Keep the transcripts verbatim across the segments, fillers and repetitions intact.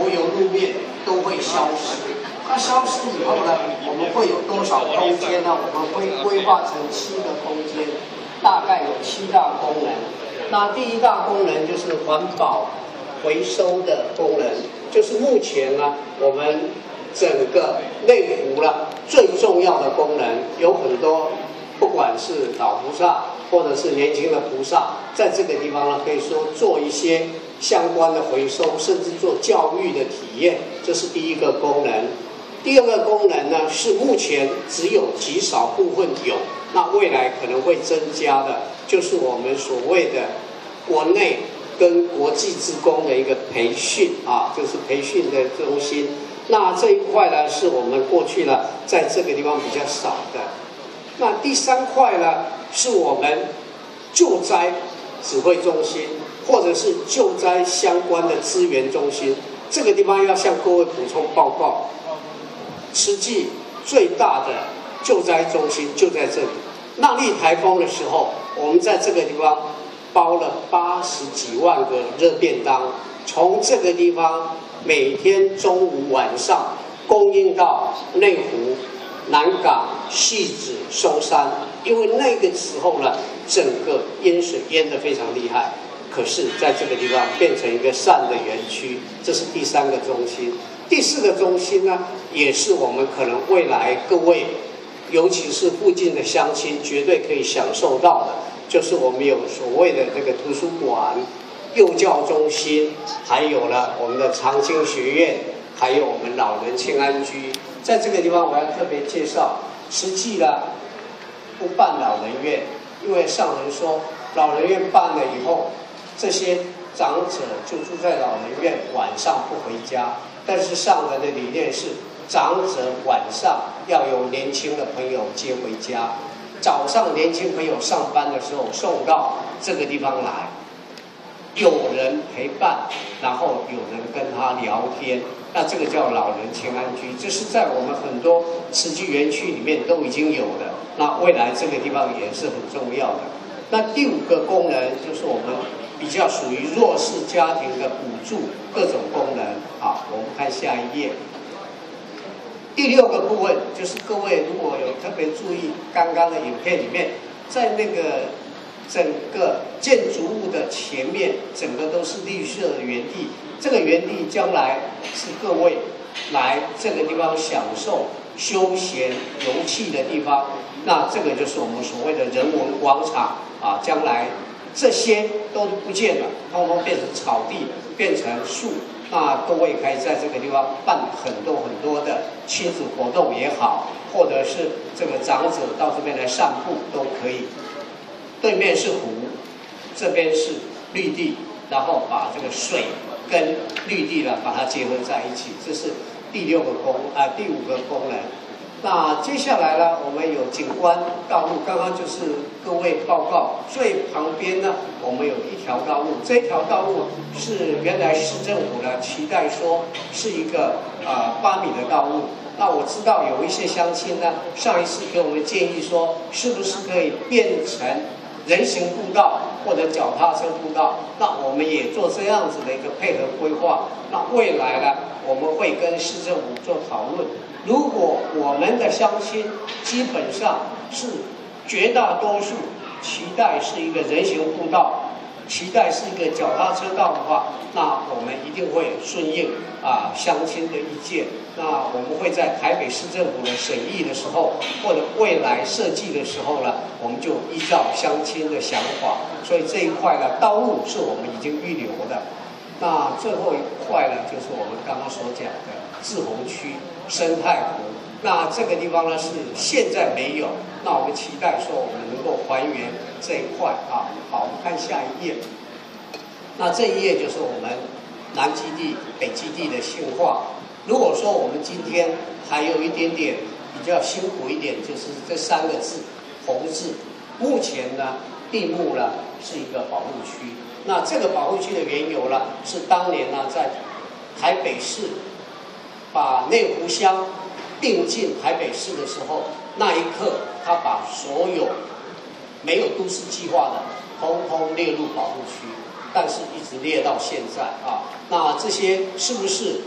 柏油路面都会消失。那消失以后呢，我们会有多少空间呢？我们会规划成七个空间，大概有七大功能。那第一大功能就是环保回收的功能，就是目前呢，我们整个内湖了最重要的功能，有很多，不管是老菩萨或者是年轻的菩萨，在这个地方呢，可以说做一些相关的回收，甚至做教育的体验，这是第一个功能。第二个功能呢，是目前只有极少部分有，那未来可能会增加的，就是我们所谓的国内跟国际志工的一个培训啊，就是培训的中心。那这一块呢，是我们过去呢在这个地方比较少的。那第三块呢，是我们救灾指挥中心，或者是救灾相关的资源中心。这个地方要向各位补充报告。实际最大的救灾中心就在这里。那莉台风的时候，我们在这个地方包了八十几万个热便当，从这个地方每天中午晚上供应到内湖、南港、汐止、松山。因为那个时候呢，整个淹水淹得非常厉害，可是在这个地方变成一个善的园区，这是第三个中心。第四个中心呢，也是我们可能未来各位，尤其是附近的乡亲，绝对可以享受到的，就是我们有所谓的这个图书馆、幼教中心，还有呢我们的长青学院，还有我们老人清安居。在这个地方，我要特别介绍，实际呢不办老人院，因为上人说，老人院办了以后，这些长者就住在老人院，晚上不回家。但是上人的理念是，长者晚上要有年轻的朋友接回家，早上年轻朋友上班的时候送到这个地方来，有人陪伴，然后有人跟他聊天，那这个叫老人清安居，这是在我们很多慈济园区里面都已经有的，那未来这个地方也是很重要的。那第五个功能就是我们比较属于弱势家庭的补助各种功能。好，我们看下一页。第六个部分就是各位如果有特别注意刚刚的影片里面，在那个整个建筑物的前面，整个都是绿色的园地。这个园地将来是各位来这个地方享受休闲游憩的地方。那这个就是我们所谓的人文广场啊，将来这些都不见了，通通变成草地，变成树。那各位可以在这个地方办很多很多的亲子活动也好，或者是这个长者到这边来散步都可以。对面是湖，这边是绿地，然后把这个水跟绿地呢把它结合在一起，这是第六个功啊、呃、第五个功能。那接下来呢，我们有景观道路，刚刚就是各位报告，最旁边呢，我们有一条道路，这条道路是原来市政府呢期待说是一个啊八、呃、米的道路。那我知道有一些乡亲呢，上一次给我们建议说，是不是可以变成人行步道或者脚踏车步道？那我们也做这样子的一个配合规划。那未来呢，我们会跟市政府做讨论。如果我们的乡亲基本上是绝大多数期待是一个人行步道，期待是一个脚踏车道的话，那我们一定会顺应啊乡亲的意见。那我们会在台北市政府的审议的时候，或者未来设计的时候呢，我们就依照乡亲的想法。所以这一块呢，道路是我们已经预留的。那最后一块呢，就是我们刚刚所讲的志洪区生态湖。那这个地方呢是现在没有，那我们期待说我们能够还原这一块啊。好，我们看下一页。那这一页就是我们南基地、北基地的性化。如果说我们今天还有一点点比较辛苦一点，就是这三个字红字。目前呢，地目呢是一个保护区。那这个保护区的缘由呢，是当年呢在台北市把内湖乡并进台北市的时候，那一刻他把所有没有都市计划的统统列入保护区，但是一直列到现在啊。那这些是不是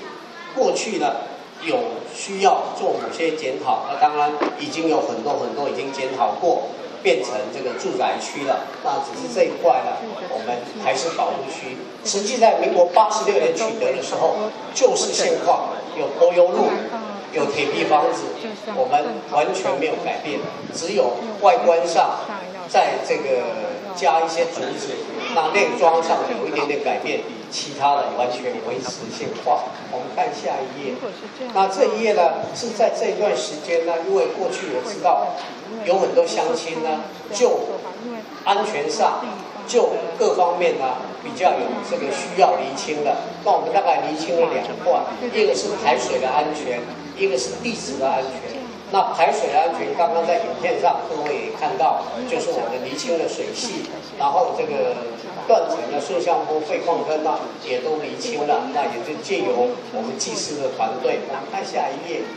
过去呢有需要做某些检讨，那当然已经有很多很多已经检讨过，变成这个住宅区了。那只是这一块呢，我们还是保护区。实际在民国八十六年取得的时候，就是现况，有柏油路，有铁皮房子，我们完全没有改变，只有外观上在这个加一些竹子，那内装上有一点点改变，其他的完全维持现况。我们看下一页，那这一页呢是在这一段时间呢，因为过去我知道有很多乡亲呢，就安全上，就各方面呢比较有这个需要厘清的。那我们大概厘清了两块，一个是排水的安全，一个是地质的安全。那排水的安全，刚刚在影片上各位也看到，就是我们厘清了水系，然后这个断层的顺向坡、废矿坑呢也都厘清了。那也就借由我们技师的团队，我们看下一页，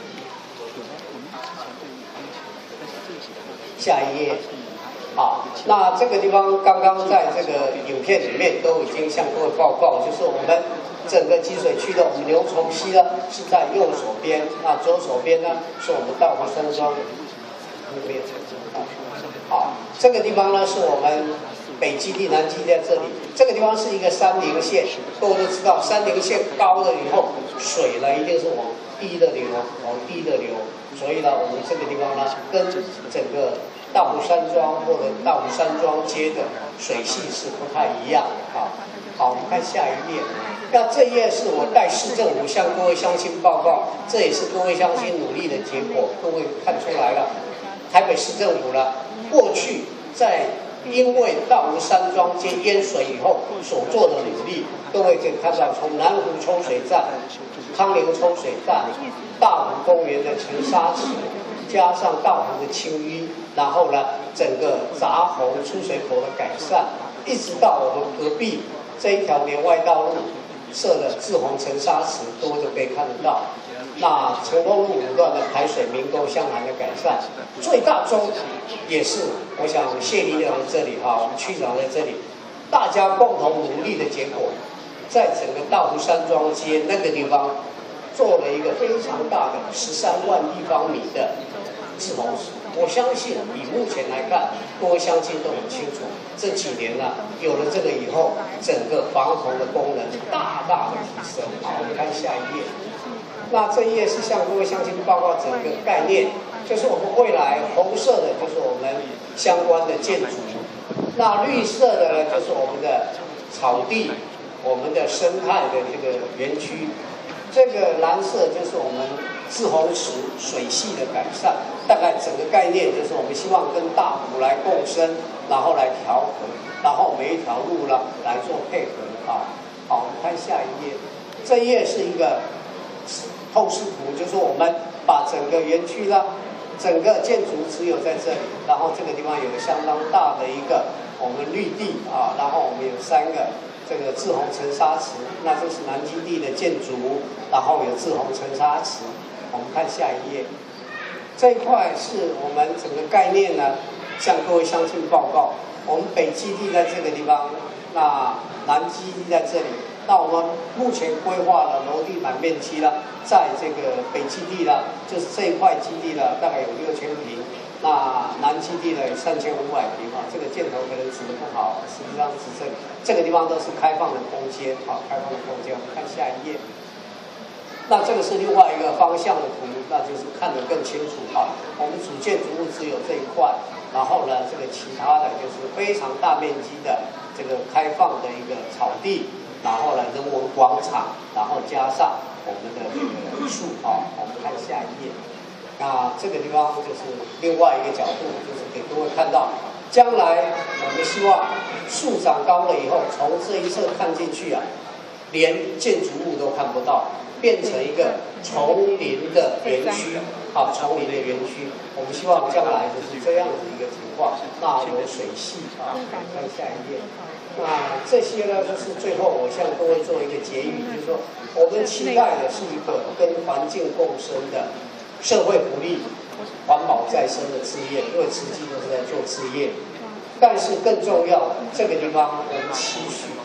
下一页。好，那这个地方刚刚在这个影片里面都已经向各位报告，就是我们整个集水区的我们牛稠溪呢是在右手边，那左手边呢是我们大湖山庄那边。好，这个地方呢是我们北基地、南基地在这里。这个地方是一个山林线，各位都知道，山林线高了以后，水呢一定是往低的流，往低的流。所以呢，我们这个地方呢跟整个大湖山庄或者大湖山庄街的水系是不太一样啊。好，我们看下一页。那这一页是我带市政府向各位乡亲报告，这也是各位乡亲努力的结果。各位看出来了，台北市政府呢，过去在因为大湖山庄街淹水以后所做的努力，各位可以看到，从南湖抽水站、康宁抽水站、大湖公园的沉沙池，加上大湖的清淤，然后呢，整个闸洪出水口的改善，一直到我们隔壁这一条连外道路设的志洪沉沙池，各位都可以看得到。那成功路五段的排水明沟向南的改善，最大宗也是我想谢理长在这里哈，我们区长在这里，大家共同努力的结果，在整个大湖山庄街那个地方做了一个非常大的十三万立方米的志洪池。我相信以目前来看，各位乡亲都很清楚，这几年呢、啊、有了这个以后，整个防洪的功能大大的提升。好，我们看下一页。那这一页是向各位乡亲报告整个概念，就是我们未来红色的就是我们相关的建筑，那绿色的呢就是我们的草地，我们的生态的这个园区，这个蓝色就是我们志洪池水系的改善。大概整个概念就是我们希望跟大湖来共生，然后来调和，然后每一条路呢来做配合啊。好，我们看下一页，这一页是一个透视图，就是我们把整个园区呢，整个建筑只有在这里，然后这个地方有相当大的一个我们绿地啊，然后我们有三个这个志洪沉沙池，那这是南基地的建筑，然后有志洪沉沙池。我们看下一页。这一块是我们整个概念呢，向各位乡亲报告。我们北基地在这个地方，那南基地在这里。那我们目前规划了楼地板面积呢，在这个北基地呢，就是这一块基地呢，大概有六千平。那南基地呢有三千五百平啊。这个箭头可能指的不好，实际上指这里这个地方都是开放的空间，好，开放的空间。我们看下一页。那这个是另外一个方向的图，那就是看得更清楚啊。我们主建筑物只有这一块，然后呢，这个其他的就是非常大面积的这个开放的一个草地，然后呢人文广场，然后加上我们的这个树啊。我们看下一页。那这个地方就是另外一个角度，就是给各位看到，将来我们希望树长高了以后，从这一侧看进去啊，连建筑物都看不到。变成一个丛林的园区，好，丛林的园区，我们希望将来就是这样子一个情况。那有水系啊，看下一页。那这些呢，就是最后我向各位做一个结语，就是说，我们期待的是一个跟环境共生的社会福利、环保再生的事业，因为实际都是在做事业。但是更重要的，这个地方我们期许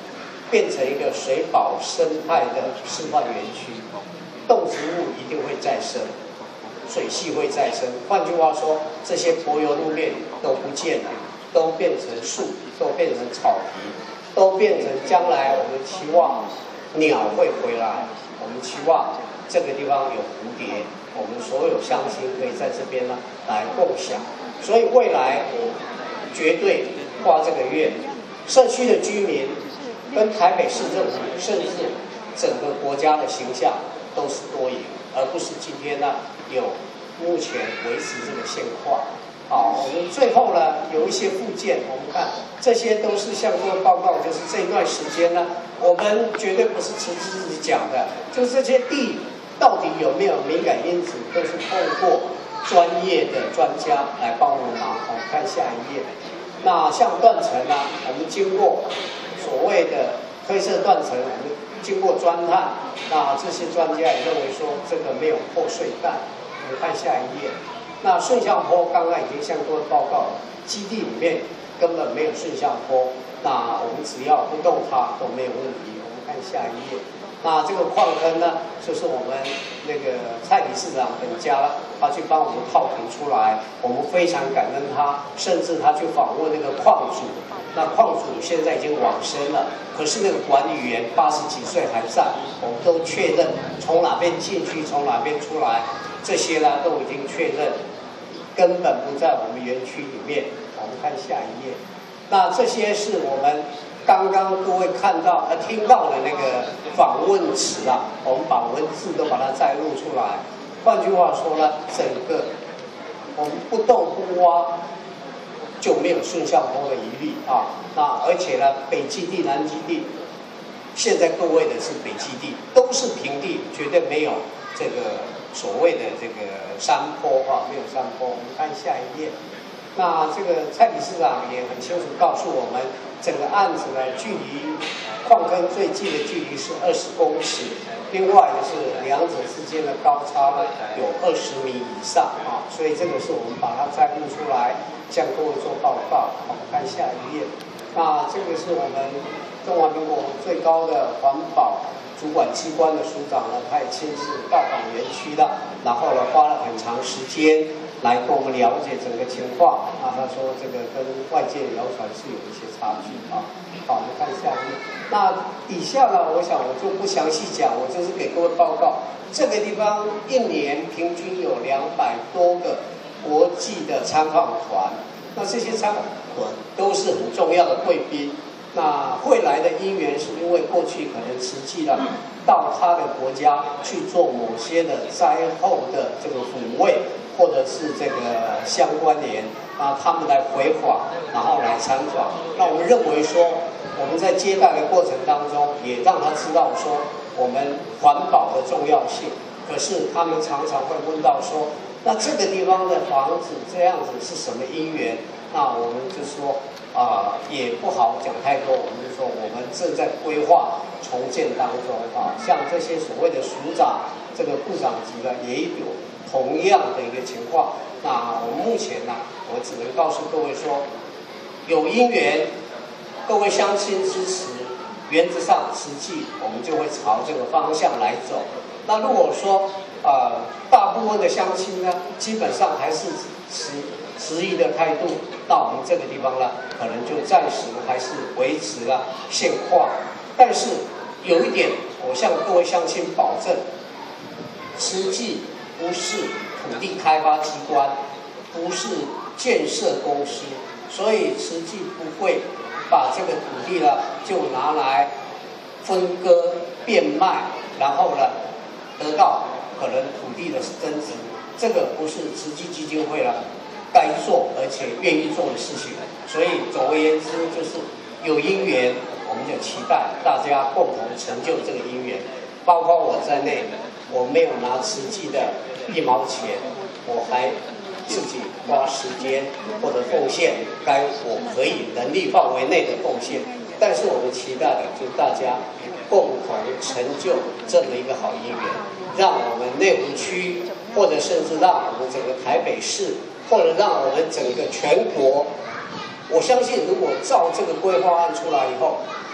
变成一个水保生态的示范园区，动植物一定会再生，水系会再生。换句话说，这些柏油路面都不见了，都变成树，都变成草皮，都变成将来我们期望鸟会回来，我们期望这个地方有蝴蝶，我们所有乡亲可以在这边呢来共享。所以未来绝对花这个月，社区的居民跟台北市政府，甚至整个国家的形象都是多赢，而不是今天呢有目前维持这个现况。好，我们最后呢有一些附件，我们看这些都是相关报告，就是这一段时间呢，我们绝对不是自己自己讲的，就是这些地到底有没有敏感因子，都是透过专业的专家来帮我们忙。我们看下一页。那像断层呢，我们经过所谓的推测断层，我们经过钻探，那这些专家也认为说这个没有破碎带。我们看下一页。那顺向坡刚刚已经相关报告了，基地里面根本没有顺向坡，那我们只要不动它都没有问题。我们看下一页。那这个矿坑呢，就是我们那个蔡理事长本家了，他去帮我们套图出来，我们非常感恩他，甚至他去访问那个矿主，那矿主现在已经往生了，可是那个管理员八十几岁还在，我们都确认从哪边进去，从哪边出来，这些呢都已经确认，根本不在我们园区里面。我们看下一页，那这些是我们刚刚各位看到、呃听到的那个访问词啊，我们把文字都把它摘录出来。换句话说呢，整个我们不动不挖，就没有顺向坡的疑虑啊。那而且呢，北基地、南基地，现在各位的是北基地，都是平地，绝对没有这个所谓的这个山坡啊，没有山坡。我们看下一页。那这个蔡理事长也很清楚告诉我们，整个案子呢，距离矿坑最近的距离是二十公尺，另外就是两者之间的高差呢有二十米以上啊，所以这个是我们把它摘录出来，向各位做报告。好，看下一页。那这个是我们中华民国最高的环保主管机关的署长呢，他也亲自到访园区的，然后呢花了很长时间来跟我们了解整个情况。啊，他说这个跟外界的谣传是有一些差距啊。好，我们看下一页。那底下呢，我想我就不详细讲，我就是给各位报告，这个地方一年平均有两百多个国际的参访团，那这些参访团都是很重要的贵宾。那会来的因缘是因为过去可能实际的到他的国家去做某些的灾后的这个抚慰，或者是这个相关联，那他们来回访，然后来参访。那我们认为说，我们在接待的过程当中，也让他知道说我们环保的重要性。可是他们常常会问到说，那这个地方的房子这样子是什么因缘？那我们就说。啊、呃，也不好讲太多。我们就说，我们正在规划重建当中啊。像这些所谓的署长、这个部长级的，也有同样的一个情况。那我们目前呢，我只能告诉各位说，有因缘，各位乡亲支持，原则上实际我们就会朝这个方向来走。那如果说呃，大部分的乡亲呢，基本上还是持迟疑的态度，到我们这个地方呢，可能就暂时还是维持了现况。但是有一点，我向各位乡亲保证，实际不是土地开发机关，不是建设公司，所以实际不会把这个土地呢就拿来分割变卖，然后呢得到可能土地的增值。这个不是慈济基金会了该做而且愿意做的事情。所以总而言之，就是有因缘，我们就期待大家共同成就这个因缘。包括我在内，我没有拿慈济的一毛钱，我还自己花时间或者奉献该我可以能力范围内的奉献。但是我们期待的就是大家共同成就这么一个好因缘，让我们内湖区，或者甚至让我们整个台北市，或者让我们整个全国，我相信如果照这个规划案出来以后，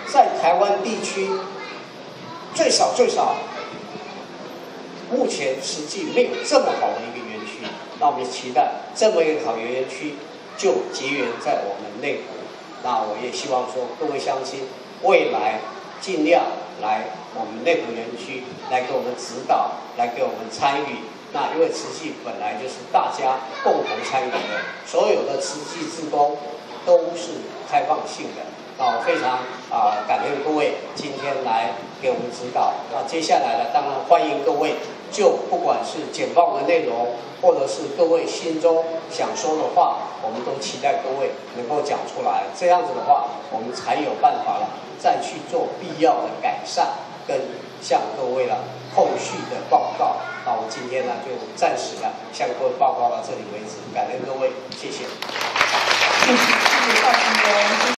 在台湾地区最少最少，目前实际没有这么好的一个园区。那我们期待这么一个好的园区就结缘在我们内湖。那我也希望说各位乡亲未来尽量来我们内湖园区来给我们指导，来给我们参与。那因为慈济本来就是大家共同参与的，所有的慈济志工都是开放性的。那我非常啊、呃、感恩各位今天来给我们指导。那接下来呢，当然欢迎各位就不管是简报的内容，或者是各位心中想说的话，我们都期待各位能够讲出来。这样子的话，我们才有办法了，再去做必要的改善，跟向各位了后续的报告。那我今天呢，就暂时呢向各位报告到这里为止，感恩各位，谢谢。 谢谢赵主任。